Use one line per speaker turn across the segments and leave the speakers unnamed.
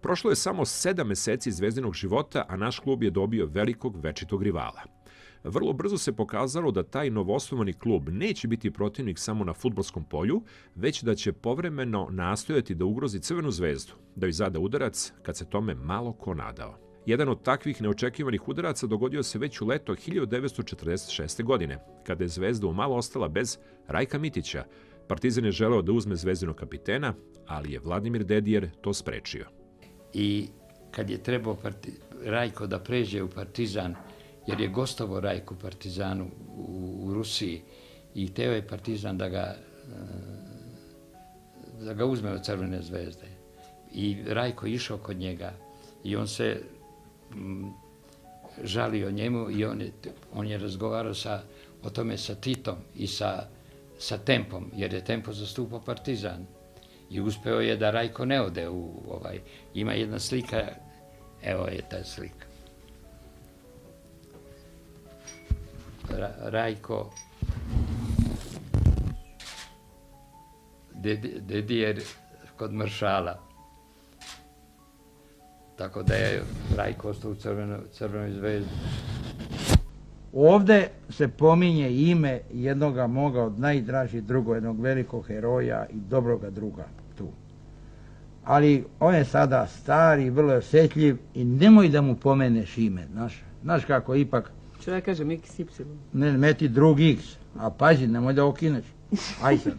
Prošlo je samo 7 meseci Zvezdinog života, a naš klub je dobio velikog večitog rivala. Vrlo brzo se pokazalo da taj novoosnovani klub neće biti protivnik samo na fudbalskom polju, već da će povremeno nastojati da ugrozi Crvenu zvezdu, da joj zada udarac kad se tome malo ko nadao. Jedan od takvih neočekivanih udaraca dogodio se već u leto 1946. godine, kada je Zvezda umalo ostala bez Rajka Mitića. Partizan je želeo da uzme Zvezdinog kapitena, ali je Vladimir Dedijer to sprečio.
I kad je trebao Rajko da pređe u Partizan, jer je gostovao Rajko Partizanu u Rusiji i hteo je Partizan da ga uzme od Crvene zvezde. I Rajko išao kod njega i on se žalio njemu i on je razgovarao o tome sa Titom i sa Tempom, jer je Tempo zastupao Partizan. I uspeo je da Rajko ne ode u ovaj. Ima jedna slika, evo je ta slika. Rajko, Dedijer kod Maršala. Tako da je Rajko ostao u Crvenoj zvezdi.
Ovde se pominje ime jednoga moga od najdražih druga, jednog velikog heroja i dobroga druga tu. Ali on je sada stari, vrlo osjetljiv i nemoj da mu pomeneš ime, znaš kako ipak...
Što ja kažem, XY?
Ne, meti drug X, a pazi, nemoj da okineš. Aj sad.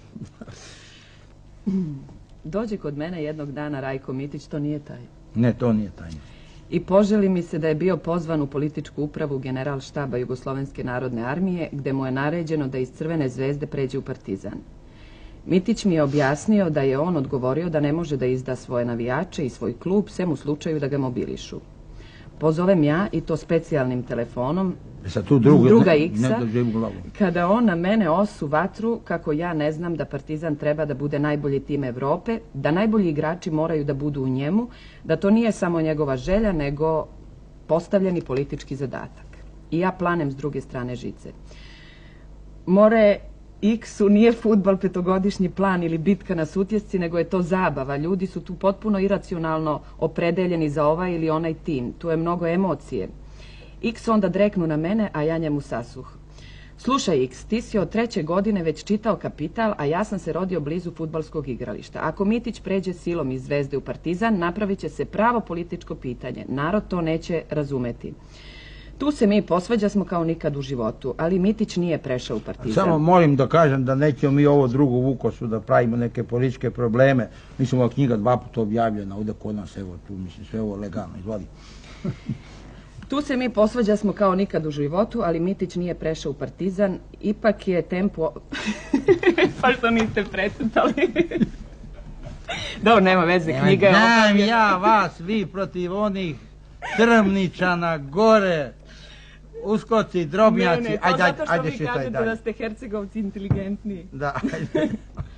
Dođe kod mene jednog dana Rajko Mitić, to nije tajno.
Ne, to nije tajno.
I poželi mi se da je bio pozvan u političku upravu Generalštaba Jugoslovenske narodne armije, gde mu je naređeno da iz Crvene zvezde pređe u Partizan. Mitić mi je objasnio da je on odgovorio da ne može da izda svoje navijače i svoj klub, sem u slučaju da ga mobilišu. Pozovem ja, i to specijalnim telefonom, druga X-a, kada on na mene osu vatru kako ja ne znam da Partizan treba da bude najbolji tim Evrope, da najbolji igrači moraju da budu u njemu, da to nije samo njegova želja, nego postavljeni politički zadatak. I ja planem s druge strane žice. More X-u nije fudbal petogodišnji plan ili bitka na Sutjesci, nego je to zabava. Ljudi su tu potpuno iracionalno opredeljeni za ovaj ili onaj tim. Tu je mnogo emocije. X onda dreknu na mene, a ja njemu sasuh. Slušaj X, ti si od 3. godine već čitao Kapital, a ja sam se rodio blizu fudbalskog igrališta. Ako Mitić pređe silom iz Zvezde u Partizan, napravit će se pravo političko pitanje. Narod to neće razumeti. Tu se mi posvađasmo kao nikad u životu, ali Mitić nije prešao u Partizan.
Samo molim da kažem da nećemo mi ovo drugo Vukosu da pravimo neke političke probleme. Mislim, ova knjiga 2 puta objavljena ovdje kod nas, evo tu, mislim, sve ovo legalno, izvodi.
Tu se mi posvađasmo kao nikad u životu, ali Mitić nije prešao u Partizan. Ipak je Tempo... Pa što niste precrtali? Dobro, nema veze, knjiga je...
Znam ja vas, vi protiv onih Trmničana, gore, uskoci, drobnjaci.
Ne, to zato što vi kažete da ste Hercegovci inteligentniji.
Da, ajde.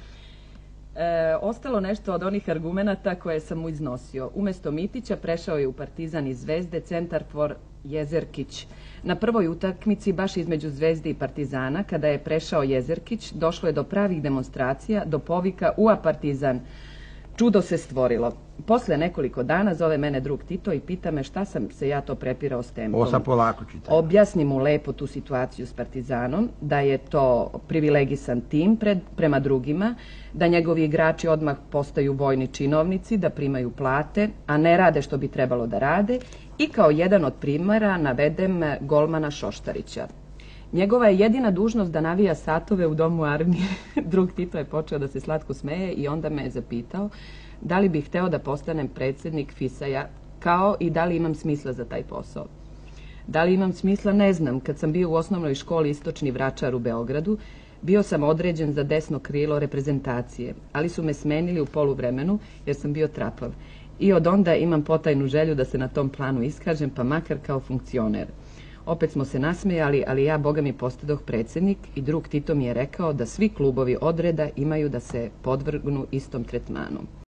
Ostalo nešto od onih argumenata koje sam mu iznosio. Umesto Mitića prešao je u Partizan iz Zvezde centar for Jezerkić. Na prvoj utakmici, baš između Zvezde i Partizana, kada je prešao Jezerkić, došlo je do pravih demonstracija, do povika "Ua Partizan!". Čudo se stvorilo. Posle nekoliko dana zove mene drug Tito i pita me šta sam se ja to prepirao s Tempom.
Ovo sam polako čitao.
Objasni mu lepo tu situaciju s Partizanom, da je to privilegisan tim prema drugima, da njegovi igrači odmah postaju vojni činovnici, da primaju plate, a ne rade što bi trebalo da rade, i kao jedan od primera navedem golmana Šoštarića. Njegova je jedina dužnost da navija satove u domu armije. Drug Tito je počeo da se slatko smeje i onda me je zapitao da li bih hteo da postanem predsjednik FISA-ja, kao i da li imam smisla za taj posao. Da li imam smisla, ne znam. Kad sam bio u osnovnoj školi Istočni Vračar u Beogradu, bio sam određen za desno krilo reprezentacije, ali su me smenili u poluvremenu jer sam bio trapav. I od onda imam potajnu želju da se na tom planu iskažem, pa makar kao funkcioner. Opet smo se nasmejali, ali ja, boga mi, postadoh predsjednik i drug Tito mi je rekao da svi klubovi od reda imaju da se podvrgnu istom tretmanu.